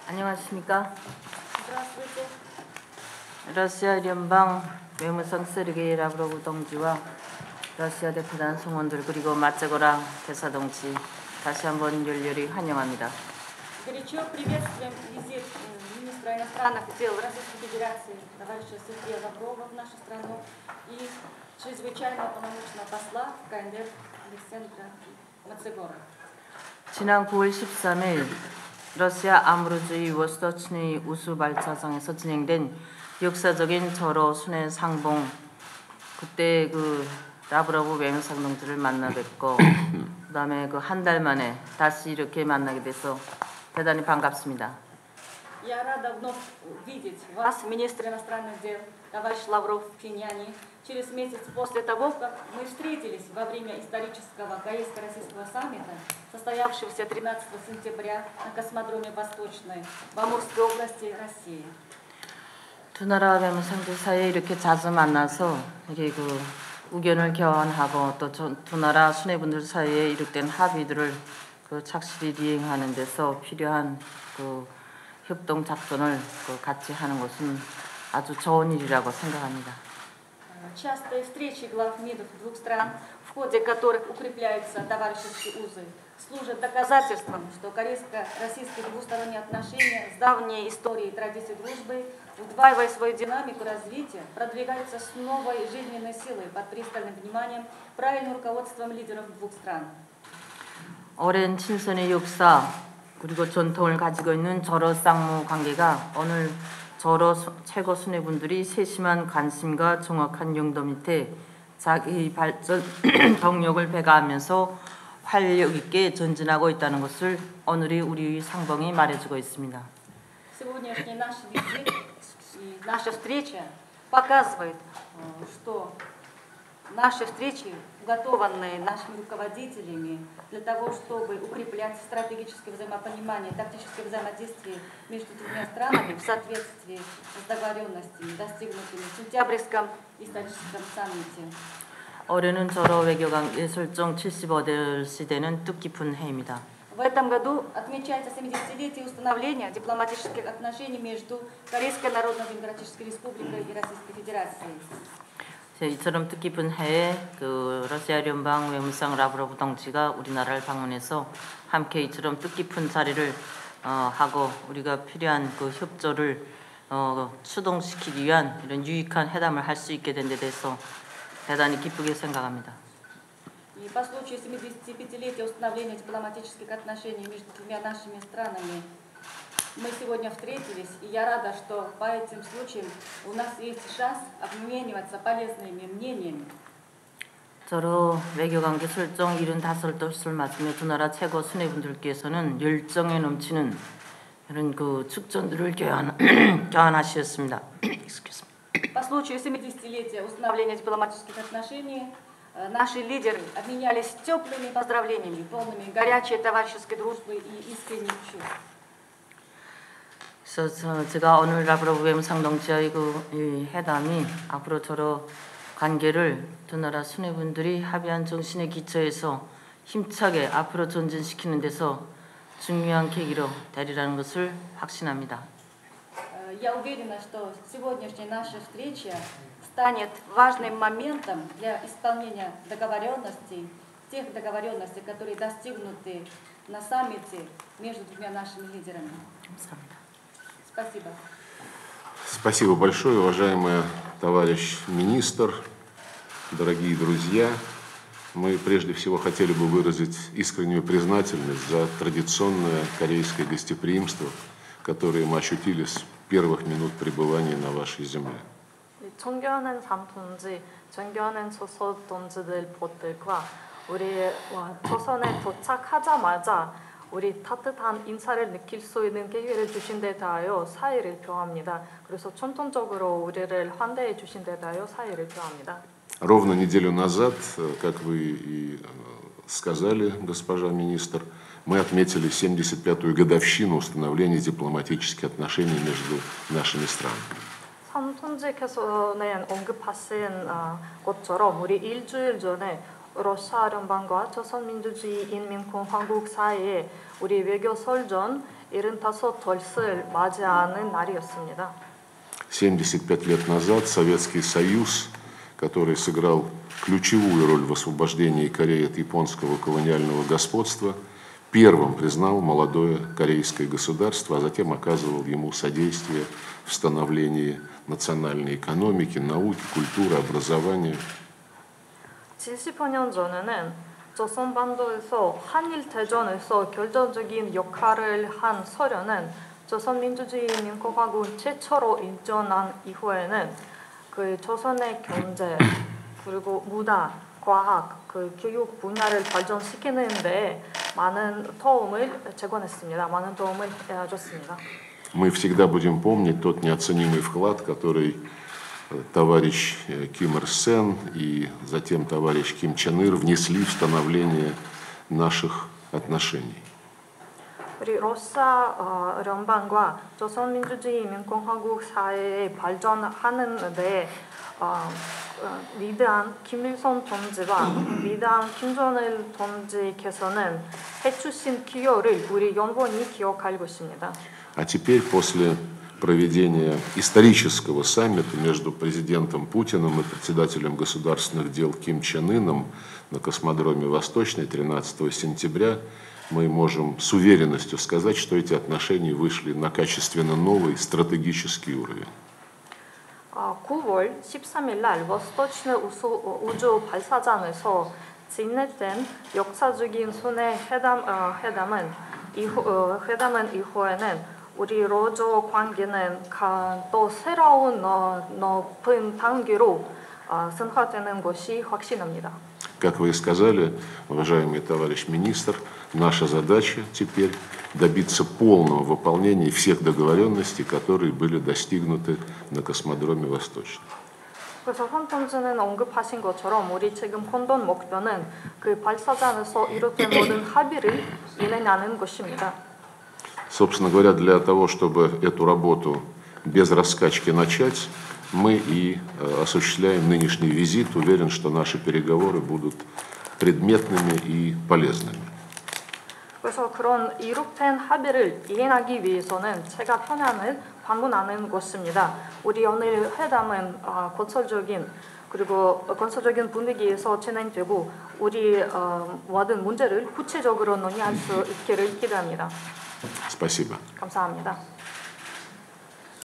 안녕하십니까? Здравствуйте. 러시아 연방 외무성 세르게이 라브로브 동지와 러시아 대표단 성원들 그리고 마츠고라 대사 동지 다시 한번 열렬히 환영합니다. Горячо приветствуем визит министра иностранных дел Российской Федерации товарища Сергея Лаврова в нашу страну и чрезвычайного полномочного посла КНДР Александра Мацегора. 지난 9월 13일 러시아 아무르주의 워스토치니 우수 발차성에서 진행된 역사적인 절호 순회 상봉 그때 그 라브로브 외무상 동지를 만나 뵙고 그다음에 그 한 달 만에 다시 이렇게 만나게 돼서 대단히 반갑습니다. Я рада вновь видеть вас, министр иностранных дел, товарищ Лавров в Пхеньяне, через месяц после того, как мы встретились во время исторического корейско-российского саммита, состоявшегося 13 сентября на космодроме Восточной в Амурской области России. 두 나라 외무상들 사이에 이렇게 자주 만나서 이게 그 의견을 교환하고 또 두 나라 수뇌분들 사이에 이룩된 합의들을 그 착실히 이행하는 데서 필요한 그 협동 작전을 그 같이 하는 것은 아주 좋은 일이라고 생각합니다. Частые встречи глав МИДов двух стран, в ходе которых укрепляются товарищеские узы, служат доказательством, что корейско-российские двусторонние отношения с давней историей и традицией дружбы, удваивая свою динамику развития, продвигаются с новой жизненной силой под пристальным вниманием, правильным руководством лидеров двух стран. 오랜 친선의 역사 그리고 전통을 가지고 있는 절호 쌍무 관계가 오늘 절호 최고 수뇌분들이 세심한 관심과 정확한 용도 밑에 자기 발전 동력을 배가하면서 활력 있게 전진하고 있다는 것을 오늘의 우리 상봉이 말해주고 있습니다. Сегодняшний наш визит и наша встреча показывает, что наши встречи, уготованные нашими руководителями для того, чтобы укреплять стратегическое взаимопонимание, тактическое взаимодействие между двумя странами в соответствии с договоренностями, достигнутыми в сентябрьском историческом саммите. 올해는 절호 외교관계 설정 75대 시대는 뜻깊은 해입니다. В этом году отмечается 70-летие установления дипломатических отношений между Корейской Народно-Демократической Республикой и Российской Федерацией. 이처럼 뜻깊은 해에 그 러시아 연방 외무상 라브로브 동지가 우리나라를 방문해서 함께 이처럼 뜻깊은 자리를 하고 우리가 필요한 그 협조를 추동시키기 위한 이런 유익한 회담을 할 수 있게 된 데 대해서 대단히 기쁘게 생각합니다. И по случаю 75-летия установления дипломатических отношений между двумя нашими странами мы сегодня встретились, и я рада, что по этим случаям у нас есть шанс обмениваться полезными мнениями. 저로 외교관계 설정 75도를 맞으며 두 나라 최고 수뇌분들께서는 열정에 넘치는 이런 그 축전들을 교환하셨습니다. По случаю 70-летия установления дипломатических отношений наши лидеры обменялись теплыми поздравлениями, полными горячей товарищеской дружбы и искренних чувств. 그래서 제가 오늘 라브로브 외무상 동지와의 이 회담이 앞으로 저로 관계를 두 나라 수뇌분들이 합의한 정신의 기초에서 힘차게 앞으로 전진시키는 데서 중요한 계기로 되리라는 것을 확신합니다. Я уверена, что сегодняшняя наша встреча станет важным моментом для исполнения договоренностей, тех договоренностей, которые достигнуты на саммите между двумя нашими лидерами. 감사합니다. Спасибо. Спасибо большое, уважаемый товарищ министр, дорогие друзья. Мы прежде всего хотели бы выразить искреннюю признательность за традиционное корейское гостеприимство, которое мы ощутили с первых минут пребывания на вашей земле. 존경하는 삼동지, 존경하는 조선 동지들과 우리 조선에 도착하자마자 우리 따뜻한 인사를 느낄 수 있는 기회를 주신 데 대하여 사의를 표합니다. 그래서 전통적으로 우리를 환대해 주신 데 대하여 사의를 표합니다. Ровно неделю назад, как вы и сказали, госпожа министр, мы отметили 75-ю годовщину установления дипломатических отношений между нашими странами. 삼통지께서는 언급하신 것처럼 우리 일주일 전에 러시아 연방과 조선민주주의 인민공화국 사이에 우리 외교 설전 75돌을 맞이하는 날이었습니다. 75 лет назад Советский Союз, который сыграл ключевую роль в освобождении Кореи от японского колониального господства, первым признал молодое корейское государство, а затем оказывал ему содействие в становлении национальной экономики, науки, культуры, образования. 75년 전에는 조선반도에서 한일 대전에서 결정적인 역할을 한 소련은 조선민주주의인민공화국 최초로 인정한 이후에는 그 조선의 경제 그리고 문화, 과학, 그 교육 분야를 발전시키는데 많은 도움을 제공했습니다. 많은 도움을 줬습니다. Мы всегда будем помнить тот неоценимый вклад, который товарищ Ким Ир Сен и затем товарищ Ким Чен Ир внесли в становление наших отношений. 우리 러시아 연방과 조선민주주의인민공화국 사회의 발전하는데 위대한 김일성 동지와 위대한 김정일 동지께서는 해주신 기여를 우리 영원히 기억할 것입니다. А теперь, после проведения исторического саммита между президентом Путиным и председателем государственных дел Ким Чен Ыном на космодроме Восточный 13 сентября, мы можем с уверенностью сказать, что эти отношения вышли на качественно новый стратегический уровень. 9월 13일 날 워스토치느 우주 발사장에서 진행된 역사적인 순회 회담은 이후에는 우리 러조 관계는 또 새로운 높은 단계로 승화되는 것이 확신합니다. Как вы и сказали, уважаемый товарищ министр, наша задача теперь добиться полного выполнения всех договоренностей, которые были достигнуты на космодроме Восточный. 그래서 현 동지는 언급하신 것처럼 우리 지금 혼돈 목표는 그 발사장에서 이루어진 모든 합의를 이행하는 것입니다. Собственно говоря, для того, чтобы эту работу без раскачки начать, мы и осуществляем нынешний визит. Уверен, что наши переговоры будут предметными и полезными. 그래서 그런 이룩된 합의를 이행하기 위해서는 제가 편안을 방문하는 것입니다. 우리 오늘 회담은 건설적인 분위기에서 진행되고 우리 모든 문제를 구체적으로 논의할 수 있기를 기대합니다. Спасибо. 감사합니다.